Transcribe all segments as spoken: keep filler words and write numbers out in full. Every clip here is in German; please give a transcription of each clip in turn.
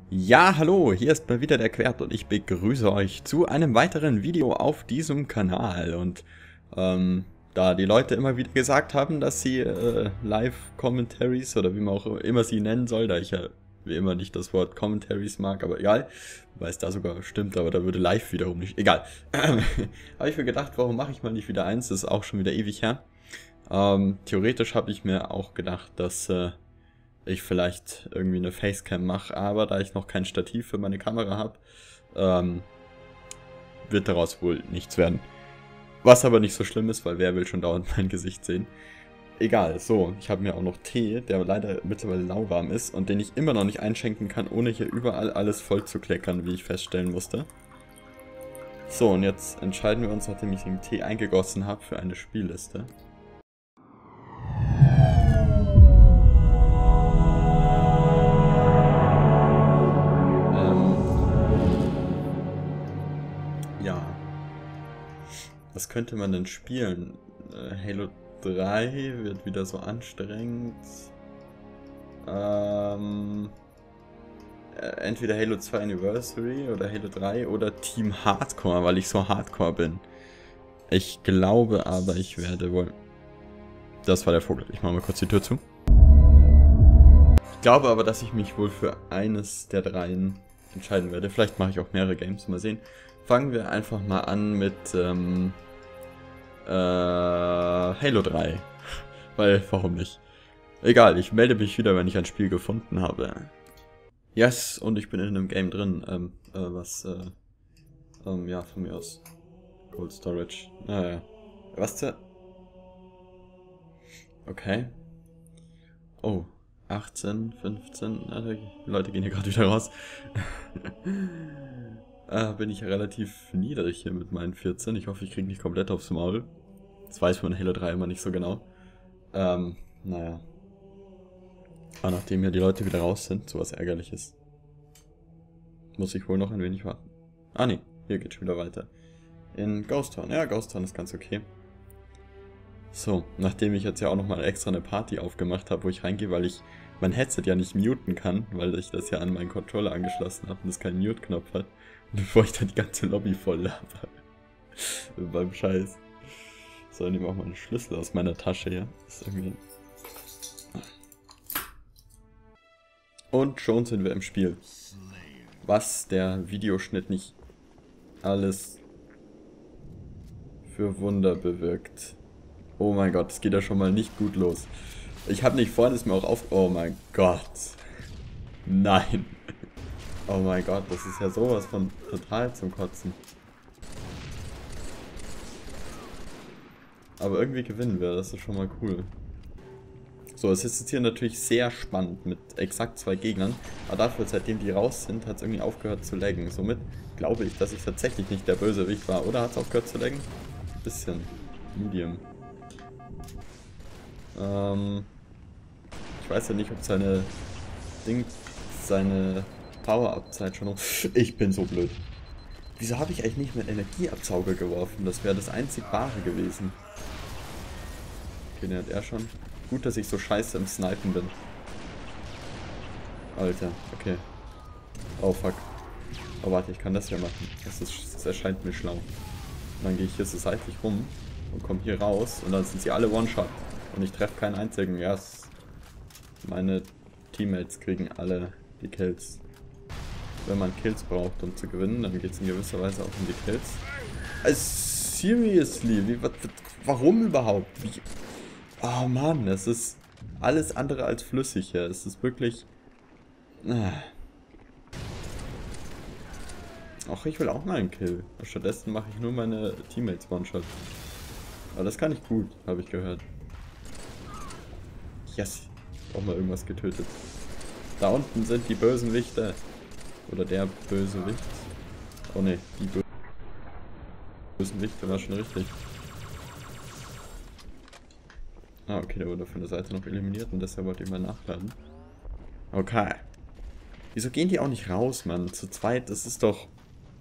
Ja, hallo, hier ist mal wieder der Quert und ich begrüße euch zu einem weiteren Video auf diesem Kanal. Und ähm, da die Leute immer wieder gesagt haben, dass sie äh, Live-Commentaries oder wie man auch immer sie nennen soll, da ich ja wie immer nicht das Wort Commentaries mag, aber egal, weil es da sogar stimmt, aber da würde Live wiederum nicht, egal. Habe ich mir gedacht, warum mache ich mal nicht wieder eins, das ist auch schon wieder ewig her. Ähm, theoretisch habe ich mir auch gedacht, dass äh, ich vielleicht irgendwie eine Facecam mache, aber da ich noch kein Stativ für meine Kamera habe, ähm, wird daraus wohl nichts werden. Was aber nicht so schlimm ist, weil wer will schon dauernd mein Gesicht sehen. Egal, so, ich habe mir auch noch Tee, der leider mittlerweile lauwarm ist und den ich immer noch nicht einschenken kann, ohne hier überall alles voll zu kleckern, wie ich feststellen musste. So, und jetzt entscheiden wir uns, nachdem ich den Tee eingegossen habe, für eine Spielliste. Was könnte man denn spielen? Äh, Halo drei wird wieder so anstrengend. Ähm, äh, entweder Halo zwei Anniversary oder Halo drei oder Team Hardcore, weil ich so Hardcore bin. Ich glaube aber, ich werde wohl... Das war der Vogel. Ich mache mal kurz die Tür zu. Ich glaube aber, dass ich mich wohl für eines der dreien entscheiden werde. Vielleicht mache ich auch mehrere Games, mal sehen. Fangen wir einfach mal an mit ähm, äh, Halo drei. Weil, warum nicht? Egal, ich melde mich wieder, wenn ich ein Spiel gefunden habe. Yes, und ich bin in einem Game drin, ähm, äh, was, äh, ähm, ja, von mir aus. Cold Storage. Naja. Was zur... Okay. Oh, achtzehn, fünfzehn, also die Leute gehen hier gerade wieder raus. äh, bin ich relativ niedrig hier mit meinen vierzehn. Ich hoffe, ich kriege nicht komplett aufs Maul. Das weiß man in Halo drei immer nicht so genau. Ähm, naja. Aber nachdem ja die Leute wieder raus sind, sowas Ärgerliches, muss ich wohl noch ein wenig warten. Ah ne, hier geht's schon wieder weiter. In Ghost Town. Ja, Ghost Town ist ganz okay. So, nachdem ich jetzt ja auch nochmal extra eine Party aufgemacht habe, wo ich reingehe, weil ich mein Headset ja nicht muten kann, weil ich das ja an meinen Controller angeschlossen habe und es keinen Mute-Knopf hat. Und bevor ich dann die ganze Lobby voll laber. Beim Scheiß. So, ich nehme auch mal einen Schlüssel aus meiner Tasche hier. Das ist irgendwie... Und schon sind wir im Spiel. Was der Videoschnitt nicht alles für Wunder bewirkt. Oh mein Gott, es geht ja schon mal nicht gut los. Ich habe nicht vorhin, ist mir auch auf... Oh mein Gott. Nein. Oh mein Gott, das ist ja sowas von total zum Kotzen. Aber irgendwie gewinnen wir, das ist schon mal cool. So, es ist jetzt hier natürlich sehr spannend mit exakt zwei Gegnern. Aber dafür, seitdem die raus sind, hat es irgendwie aufgehört zu laggen. Somit glaube ich, dass ich tatsächlich nicht der Bösewicht war. Oder hat es aufgehört zu laggen? Ein bisschen. Medium. Ähm, ich weiß ja nicht, ob seine Ding, seine Power-Up-Zeit schon noch... Ich bin so blöd. Wieso habe ich eigentlich nicht mit Energieabsauger geworfen? Das wäre das einzig Wahre gewesen. Okay, den hat er schon. Gut, dass ich so scheiße im Snipen bin. Alter, okay. Oh fuck. Oh warte, ich kann das ja machen. Das, ist, das erscheint mir schlau. Und dann gehe ich hier so seitlich rum und komme hier raus und dann sind sie alle One-Shot. Und ich treffe keinen einzigen. Ja, yes. Meine Teammates kriegen alle die Kills. Wenn man Kills braucht, um zu gewinnen, dann geht es in gewisser Weise auch um die Kills. Also, seriously? Wie, was, warum überhaupt? Wie? Oh Mann, es ist alles andere als flüssig hier. Es ist wirklich... Ach, ich will auch mal einen Kill. Stattdessen mache ich nur meine Teammates One-Shot. Aber das kann ich gut, habe ich gehört. Yes, auch mal irgendwas getötet. Da unten sind die bösen Lichter. Oder der Bösewicht. Oh ne, die bösen Lichter war schon richtig. Ah, okay, der wurde von der Seite noch eliminiert und deshalb wollte ich mal nachladen. Okay. Wieso gehen die auch nicht raus, Mann? Zu zweit, das ist doch...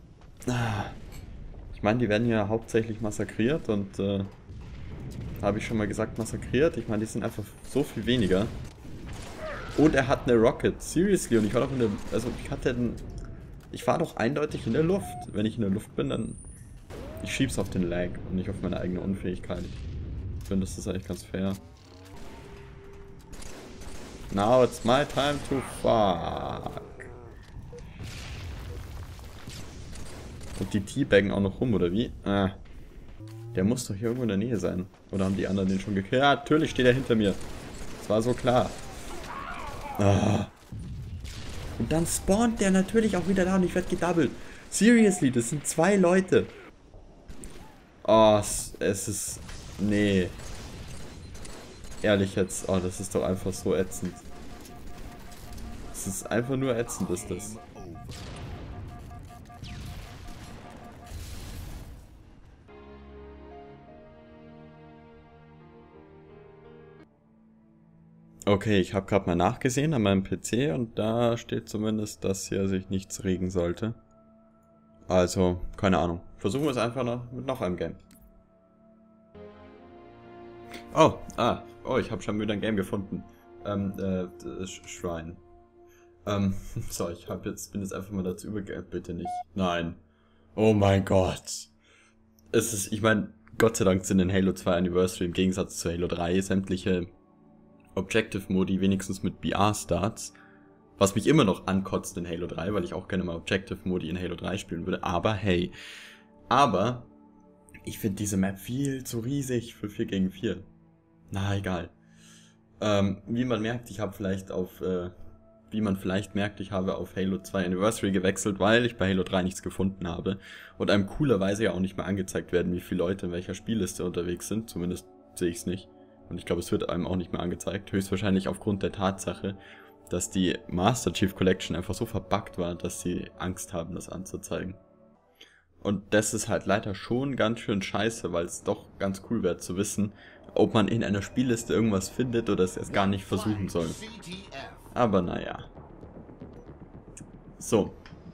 Ich meine, die werden ja hauptsächlich massakriert und, äh... habe ich schon mal gesagt, massakriert? Ich meine, die sind einfach so viel weniger. Und er hat eine Rocket. Seriously. Und ich war doch in der... Also ich hatte den... Ich war doch eindeutig in der Luft. Wenn ich in der Luft bin, dann... Ich schieb's auf den Lag und nicht auf meine eigene Unfähigkeit. Ich finde, das ist eigentlich ganz fair. Now it's my time to fuck. Und die teabaggen auch noch rum, oder wie? Ah. Der muss doch hier irgendwo in der Nähe sein. Oder haben die anderen den schon gekillt? Ja, natürlich steht er hinter mir. Das war so klar. Ah. Und dann spawnt der natürlich auch wieder da und ich werde gedoubled. Seriously, das sind zwei Leute. Oh, es, es ist... Nee. Ehrlich jetzt. Oh, das ist doch einfach so ätzend. Es ist einfach nur ätzend, ist das. Okay, ich habe gerade mal nachgesehen an meinem P C und da steht zumindest, dass hier sich nichts regen sollte. Also, keine Ahnung. Versuchen wir es einfach noch mit noch einem Game. Oh, ah, oh, ich habe schon wieder ein Game gefunden. Ähm, äh, Shrine. Ähm, so, ich hab jetzt, bin jetzt einfach mal dazu übergegangen. Bitte nicht. Nein. Oh mein Gott. Es ist, ich meine, Gott sei Dank sind in Halo zwei Anniversary im Gegensatz zu Halo drei sämtliche Objective-Modi wenigstens mit B R-Starts. Was mich immer noch ankotzt in Halo drei, weil ich auch gerne mal Objective-Modi in Halo drei spielen würde. Aber hey. Aber ich finde diese Map viel zu riesig für vier gegen vier. Na, egal. Ähm, wie man merkt, ich habe vielleicht auf, äh, wie man vielleicht merkt, ich habe auf Halo zwei Anniversary gewechselt, weil ich bei Halo drei nichts gefunden habe. Und einem coolerweise ja auch nicht mehr angezeigt werden, wie viele Leute in welcher Spielliste unterwegs sind. Zumindest sehe ich es nicht. Und ich glaube, es wird einem auch nicht mehr angezeigt. Höchstwahrscheinlich aufgrund der Tatsache, dass die Master Chief Collection einfach so verbuggt war, dass sie Angst haben, das anzuzeigen. Und das ist halt leider schon ganz schön scheiße, weil es doch ganz cool wäre zu wissen, ob man in einer Spielliste irgendwas findet oder es erst gar nicht versuchen soll. Aber naja. So.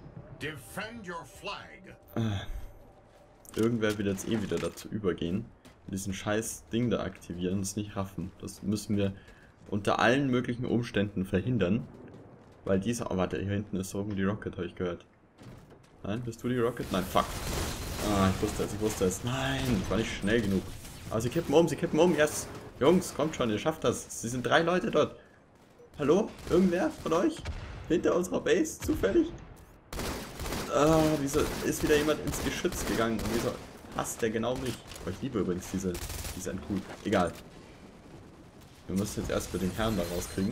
Äh, irgendwer wird jetzt eh wieder dazu übergehen, diesen scheiß Ding da aktivieren, das nicht raffen. Das müssen wir unter allen möglichen Umständen verhindern. Weil diese... Oh, warte, hier hinten ist so die Rocket, habe ich gehört. Nein, bist du die Rocket? Nein, fuck. Ah, ich wusste es, ich wusste es. Nein, ich war nicht schnell genug. Aber sie kippen um, sie kippen um, yes. Jungs, kommt schon, ihr schafft das. Sie sind drei Leute dort. Hallo? Irgendwer von euch? Hinter unserer Base? Zufällig? Ah, wieso ist wieder jemand ins Geschütz gegangen? Und wieso hasst der genau mich? Oh, ich liebe übrigens diese, diese Endkuh. Egal. Wir müssen jetzt erst mal den Herrn da rauskriegen.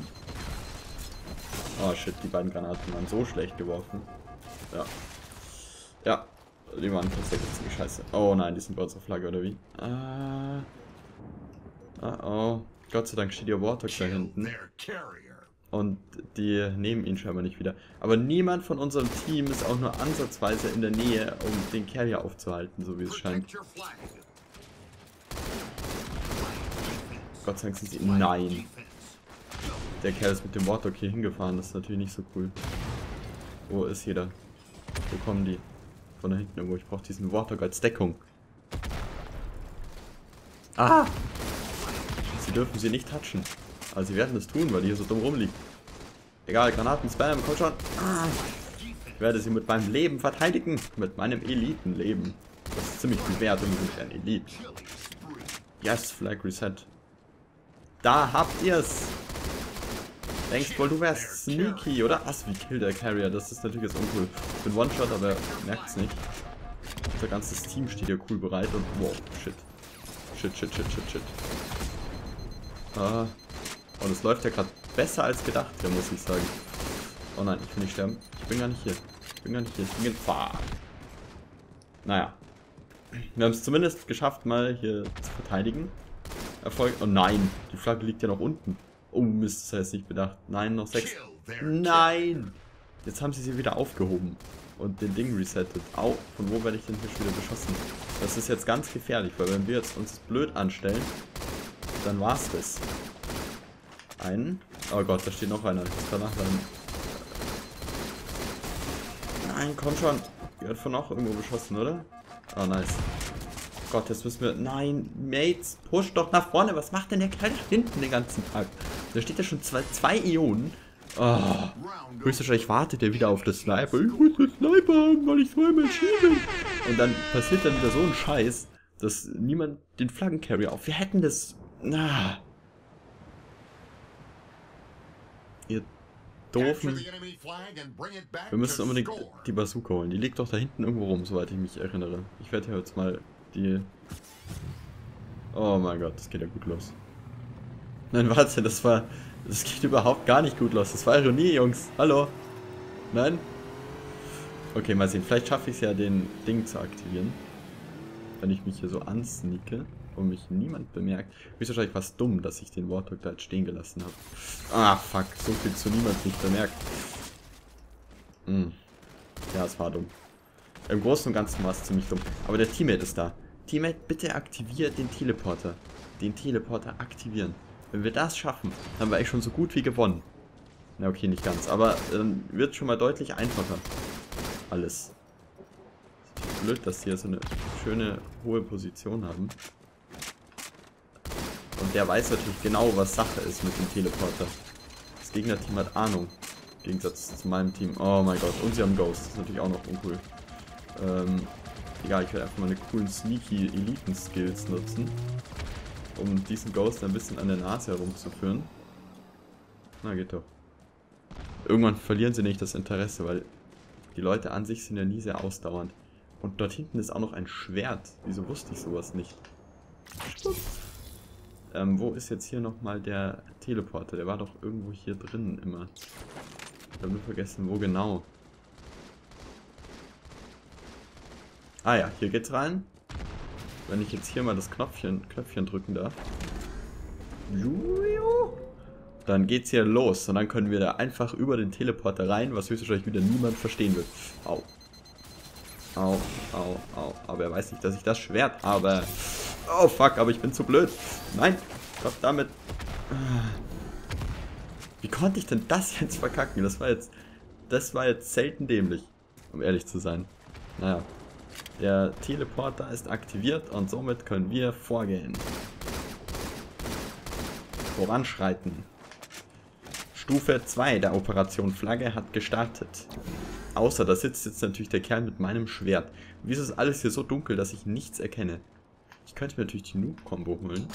Oh shit, die beiden Granaten waren so schlecht geworfen. Ja. Ja, die waren tatsächlich ziemlich scheiße. Oh nein, die sind bei unserer Flagge, oder wie? Ah. Ah oh. Gott sei Dank steht ihr Warthog da hinten. Und die nehmen ihn scheinbar nicht wieder. Aber niemand von unserem Team ist auch nur ansatzweise in der Nähe, um den Carrier aufzuhalten, so wie es scheint. Gott sei Dank sind sie... Nein. Der Kerl ist mit dem Warthog hier hingefahren, das ist natürlich nicht so cool. Wo ist jeder? Wo kommen die? Von da hinten irgendwo. Ich brauche diesen Warthog als Deckung. Ah! Sie dürfen sie nicht touchen. Aber sie werden es tun, weil die hier so dumm rumliegt. Egal, Granaten, Spam, komm schon. Ah! Ich werde sie mit meinem Leben verteidigen. Mit meinem Elitenleben. Das ist ziemlich viel wert, und wir sind ein Elite. Yes, Flag Reset. Da habt ihr's! Denkst wohl, du wärst sneaky, oder? Was, wie killt der Carrier? Das ist natürlich jetzt uncool. Ich bin One-Shot, aber er merkt's nicht. Unser ganzes Team steht hier cool bereit und... Wow, shit. Shit, shit, shit, shit, shit. Ah. Und es läuft ja gerade besser als gedacht, ja, muss ich sagen. Oh nein, ich will nicht sterben. Ich bin gar nicht hier. Ich bin gar nicht hier. Ich bin gefahren. Naja. Wir haben es zumindest geschafft, mal hier zu verteidigen. Erfolg... Oh nein, die Flagge liegt ja noch unten. Oh Mist, das heißt nicht bedacht. Nein, noch sechs. Nein! Jetzt haben sie sie wieder aufgehoben. Und den Ding resettet. Au, von wo werde ich denn hier schon wieder beschossen? Das ist jetzt ganz gefährlich, weil wenn wir jetzt uns blöd anstellen, dann war's das. Einen. Oh Gott, da steht noch einer. Ich muss da nachladen. Nein, komm schon. Die hat von auch irgendwo beschossen, oder? Oh, nice. Gott, jetzt müssen wir... Nein, Mates, push doch nach vorne. Was macht denn der Kerl da hinten den ganzen Tag? Da steht ja schon zwei, zwei Ionen. Oh. Höchstwahrscheinlich wartet er wieder auf das Sniper. Ich muss den Sniper haben, weil ich zweimal schieße. Und dann passiert dann wieder so ein Scheiß, dass niemand den Flaggencarrier auf. Wir hätten das... Na. Ihr Doofen. Wir müssen unbedingt die Bazooka holen. Die liegt doch da hinten irgendwo rum, soweit ich mich erinnere. Ich werde hier jetzt mal die... Oh mein Gott, das geht ja gut los. Nein, warte, das war... Das geht überhaupt gar nicht gut los. Das war Ironie, Jungs. Hallo? Nein? Okay, mal sehen. Vielleicht schaffe ich es ja, den Ding zu aktivieren. Wenn ich mich hier so ansneake und mich niemand bemerkt. Ist wahrscheinlich was dumm, dass ich den Warthog da jetzt stehen gelassen habe. Ah, fuck. So viel zu niemand nicht bemerkt. Hm. Ja, es war dumm. Im Großen und Ganzen war es ziemlich dumm. Aber der Teammate ist da. Teammate, bitte aktiviert den Teleporter. Den Teleporter aktivieren. Wenn wir das schaffen, haben wir eigentlich schon so gut wie gewonnen. Na okay, nicht ganz. Aber dann äh, wird schon mal deutlich einfacher. Alles. Ist blöd, dass die hier so eine schöne hohe Position haben. Und der weiß natürlich genau, was Sache ist mit dem Teleporter. Das Gegnerteam hat Ahnung. Im Gegensatz zu meinem Team. Oh mein Gott. Und sie haben Ghost. Das ist natürlich auch noch uncool. Ähm, egal, ich werde einfach meine coolen Sneaky Eliten-Skills nutzen. Um diesen Ghost ein bisschen an der Nase herumzuführen. Na, geht doch. Irgendwann verlieren sie nicht das Interesse, weil die Leute an sich sind ja nie sehr ausdauernd. Und dort hinten ist auch noch ein Schwert. Wieso wusste ich sowas nicht? Ähm, wo ist jetzt hier nochmal der Teleporter? Der war doch irgendwo hier drin immer. Ich habe nur vergessen, wo genau. Ah ja, hier geht's rein. Wenn ich jetzt hier mal das Knopfchen, Knöpfchen drücken darf. Dann geht's hier los. Und dann können wir da einfach über den Teleporter rein, was höchstwahrscheinlich wieder niemand verstehen wird. Au. Au, au, au. Aber er weiß nicht, dass ich das Schwert habe. Oh fuck, aber ich bin zu blöd. Nein, Gott damit. Wie konnte ich denn das jetzt verkacken? Das war jetzt, das war jetzt selten dämlich, um ehrlich zu sein. Naja. Der Teleporter ist aktiviert und somit können wir vorgehen. Voranschreiten. Stufe zwei der Operation Flagge hat gestartet. Außer da sitzt jetzt natürlich der Kerl mit meinem Schwert. Wieso ist alles hier so dunkel, dass ich nichts erkenne? Ich könnte mir natürlich die Noob-Kombo holen.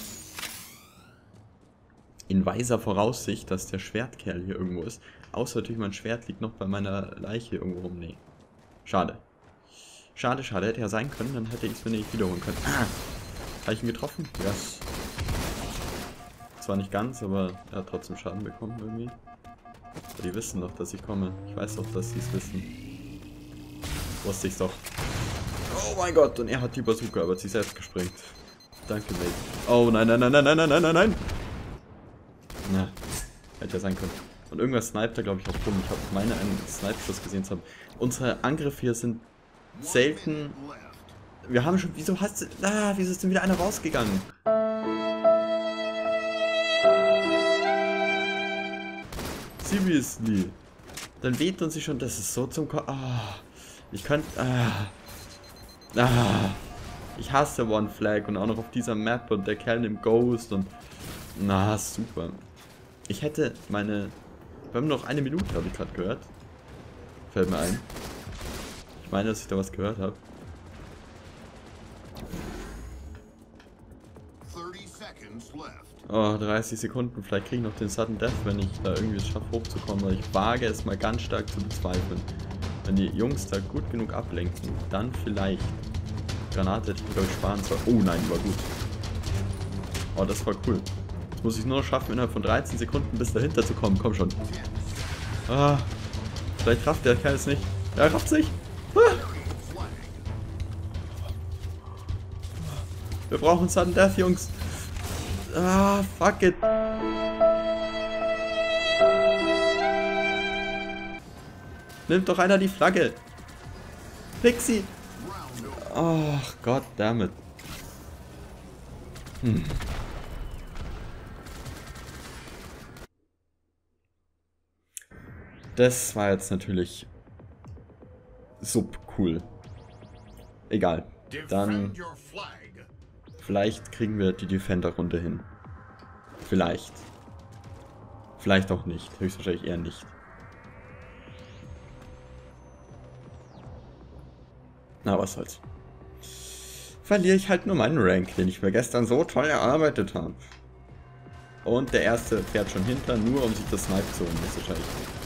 In weiser Voraussicht, dass der Schwertkerl hier irgendwo ist. Außer natürlich mein Schwert liegt noch bei meiner Leiche irgendwo rum. Nee. Schade. Schade, schade. Hätte ja sein können, dann hätte ich es mir nicht wiederholen können. Ah! Habe ich ihn getroffen? Ja. Yes. Zwar nicht ganz, aber er hat trotzdem Schaden bekommen irgendwie. Aber die wissen doch, dass ich komme. Ich weiß doch, dass sie es wissen. Wusste ich's doch. Oh mein Gott, und er hat die Bazooka, aber hat sich selbst gesprengt. Danke, Mate. Oh nein, nein, nein, nein, nein, nein, nein, nein, nein. Na, hätte ja sein können. Und irgendwas sniped da, glaube ich, auch rum. Ich habe meine einen Snipe-Schuss gesehen zu haben. Unsere Angriffe hier sind selten. Wir haben schon. Wieso hast du. Ah, wieso ist denn wieder einer rausgegangen? Seriously. Dann weht uns sie schon. Das ist so zum Ko. Ah. Ich könnte. Ah. Ah. Ich hasse One Flag und auch noch auf dieser Map und der Kerl im Ghost und. Na, super. Ich hätte meine. Wir haben noch eine Minute, habe ich gerade gehört. Fällt mir ein. Ich meine, dass ich da was gehört habe. Oh, dreißig Sekunden. Vielleicht kriege ich noch den Sudden Death, wenn ich da irgendwie es schaffe hochzukommen. Aber ich wage es mal ganz stark zu bezweifeln. Wenn die Jungs da gut genug ablenken, dann vielleicht. Granate hätte ich, glaube ich, sparen sollen. Oh nein, die war gut. Oh, das war cool. Jetzt muss ich es nur noch schaffen, innerhalb von dreizehn Sekunden bis dahinter zu kommen. Komm schon. Ah, vielleicht rafft der Kerl es nicht. Er rafft sich. Ah. Wir brauchen Sudden Death, Jungs. Ah, fuck it. Nimmt doch einer die Flagge. Pixie. Ach, Gott damit. Hm. Das war jetzt natürlich sub cool. Egal. Dann vielleicht kriegen wir die Defender-Runde hin. Vielleicht. Vielleicht auch nicht. Höchstwahrscheinlich eher nicht. Na, was soll's. Verliere ich halt nur meinen Rank, den ich mir gestern so toll erarbeitet habe. Und der erste fährt schon hinter, nur um sich das Snipe zu holen. Das ist wahrscheinlich.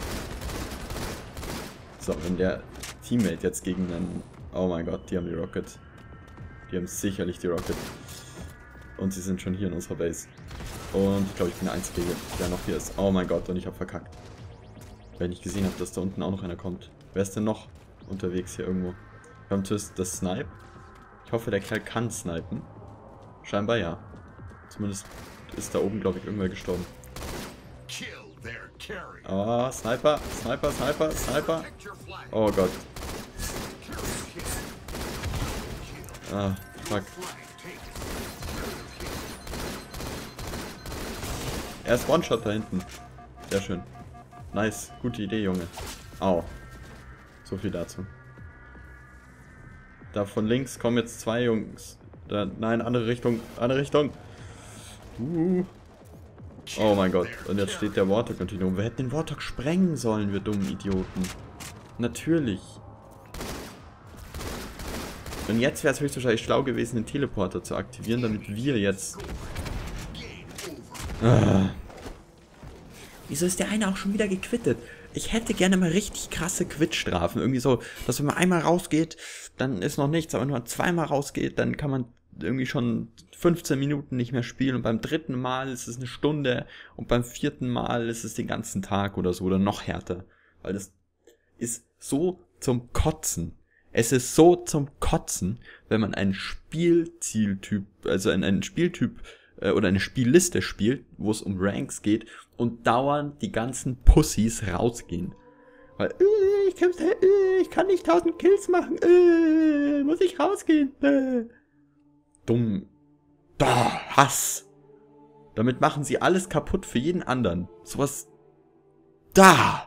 So, wenn der Teammate jetzt gegen einen... Oh mein Gott, die haben die Rocket. Die haben sicherlich die Rocket. Und sie sind schon hier in unserer Base. Und ich glaube, ich bin der Einzige, der noch hier ist. Oh mein Gott, und ich habe verkackt. Weil ich nicht gesehen habe, dass da unten auch noch einer kommt. Wer ist denn noch unterwegs hier irgendwo? Kommt das Snipe? Ich hoffe, der Kerl kann snipen. Scheinbar ja. Zumindest ist da oben, glaube ich, irgendwer gestorben. Oh, Sniper, Sniper, Sniper, Sniper. Oh Gott. Ah, fuck. Er ist One-Shot da hinten. Sehr schön. Nice. Gute Idee, Junge. Au. So viel dazu. Da von links kommen jetzt zwei Jungs. Da, nein, andere Richtung. Andere Richtung. Uh. Oh mein Gott. Und jetzt steht der Warthog natürlich um. Wir hätten den Warthog sprengen sollen, wir dummen Idioten. Natürlich. Und jetzt wäre es höchstwahrscheinlich schlau gewesen, den Teleporter zu aktivieren, damit wir jetzt... Ah. Wieso ist der eine auch schon wieder gequittet? Ich hätte gerne mal richtig krasse Quitstrafen. Irgendwie so, dass wenn man einmal rausgeht, dann ist noch nichts. Aber wenn man zweimal rausgeht, dann kann man irgendwie schon fünfzehn Minuten nicht mehr spielen. Und beim dritten Mal ist es eine Stunde. Und beim vierten Mal ist es den ganzen Tag oder so. Oder noch härter. Weil das ist so zum Kotzen. Es ist so zum Kotzen, wenn man einen Spielzieltyp, also einen, einen Spieltyp äh, oder eine Spielliste spielt, wo es um Ranks geht und dauernd die ganzen Pussys rausgehen. Weil, äh, ich, kämpfe, äh, ich kann nicht tausend Kills machen, äh, muss ich rausgehen. Äh. Dumm. Da, Hass. Damit machen sie alles kaputt für jeden anderen. Sowas. Da.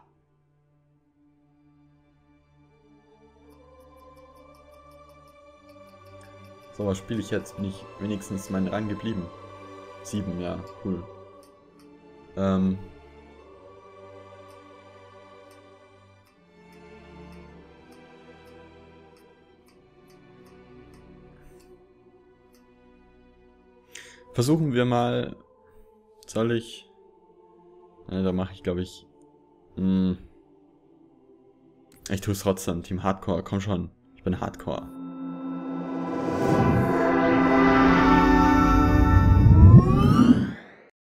So, was spiele ich jetzt? Bin ich wenigstens meinen Rang geblieben? Sieben, ja, cool. Ähm. Versuchen wir mal. Soll ich? Ja, da mache ich, glaube ich. Mh, ich tue es trotzdem. Team Hardcore, komm schon. Ich bin Hardcore.